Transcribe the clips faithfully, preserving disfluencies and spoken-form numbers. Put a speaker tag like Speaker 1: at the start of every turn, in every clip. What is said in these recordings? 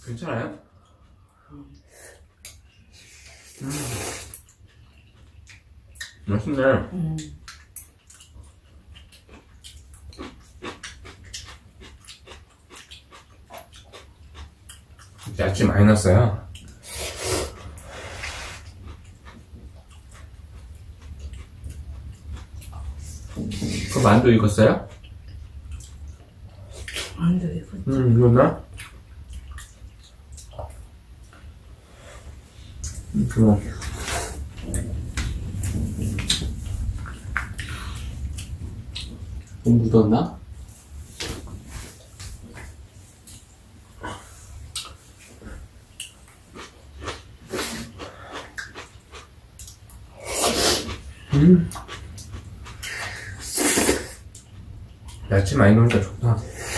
Speaker 1: 괜찮아요? 음. 맛있네.
Speaker 2: 음.
Speaker 1: 야채 많이 넣었어요. 그 만두 익었어요?
Speaker 2: 만두 익었지.
Speaker 1: 음, 익었나? 음, 그럼. 좀 묻었나? 음. 야채 많이 넣으니까 좋다.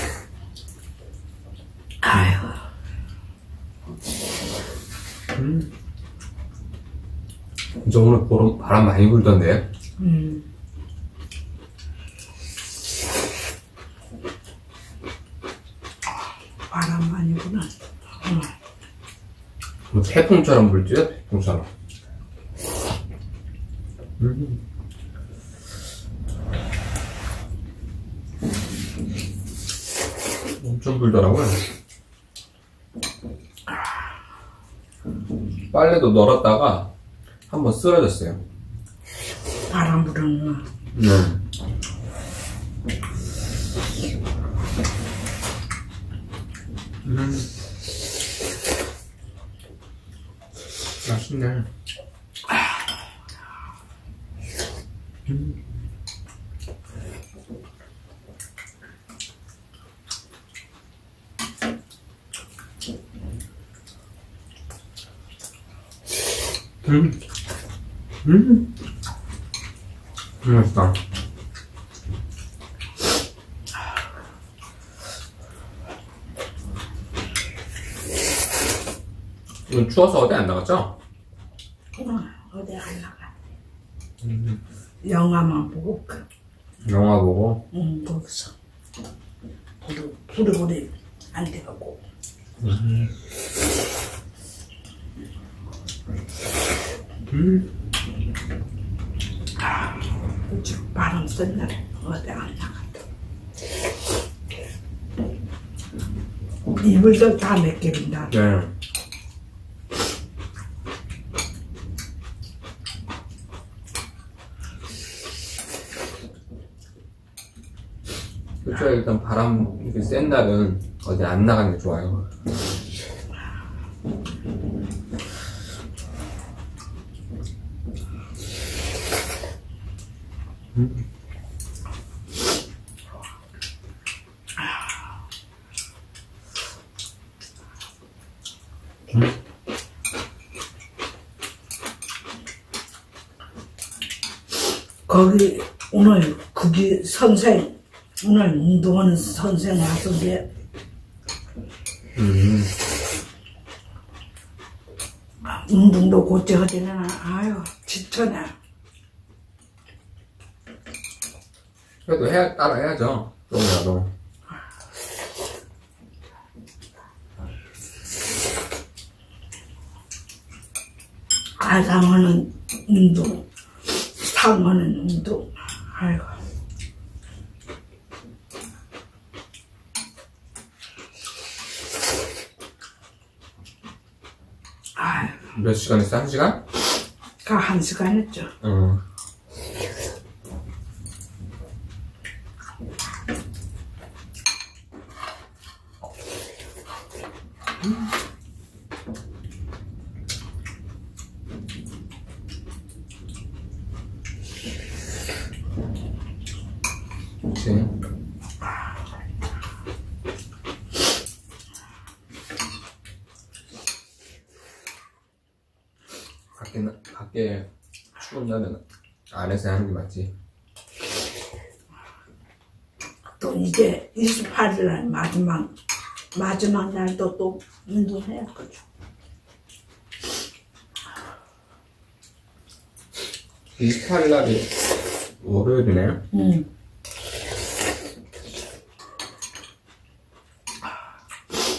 Speaker 2: 아이고.
Speaker 1: 음. 이제 오늘 보름, 바람 많이 불던데.
Speaker 2: 음. 바람 많이 부나. 음.
Speaker 1: 뭐 태풍처럼 불지? 태풍처럼. 음. 엄청 불더라고요. 빨래도 널었다가 한번 쓰러졌어요.
Speaker 2: 바람 부는 거.
Speaker 1: 네. 음. 맛있네. 음. 음. 음. 맛있다. 이건 추워서 어디 안 나갔죠?
Speaker 2: 응, 어디 안 나가.
Speaker 1: 음.
Speaker 2: 영화만 보고,
Speaker 1: 영화 보고.
Speaker 2: 응, 거기서. 부르, 부르부리 안 돼가고.
Speaker 1: 음. 음.
Speaker 2: 아, 지금 바람 센 날에 어디 안 나갔다. 이불도 다 내끼린다.
Speaker 1: 네. 그쵸, 일단 바람 이렇게 센 날은 어디 안 나가는 게 좋아요. 음. 음.
Speaker 2: 거기 오늘 거기 선생 오늘 운동하는 선생 와서인데
Speaker 1: 음.
Speaker 2: 운동도 곧게 하지는 아유 지쳐네.
Speaker 1: 그래도 해야, 따라 해야죠. 조금이라도.
Speaker 2: 아상하는 운동, 상하는 운동, 아이고. 아이고.
Speaker 1: 몇 시간 했어? 한 시간?
Speaker 2: 가 한 시간 했죠.
Speaker 1: 응. 그치. 밖에, 밖에 추운 날은 안에서 하는 게 맞지.
Speaker 2: 또 이제 이십팔 일 날 마지막, 마지막 날도 또 운동해야 거죠.
Speaker 1: 이십팔 일 날이 월요일이네.
Speaker 2: 응.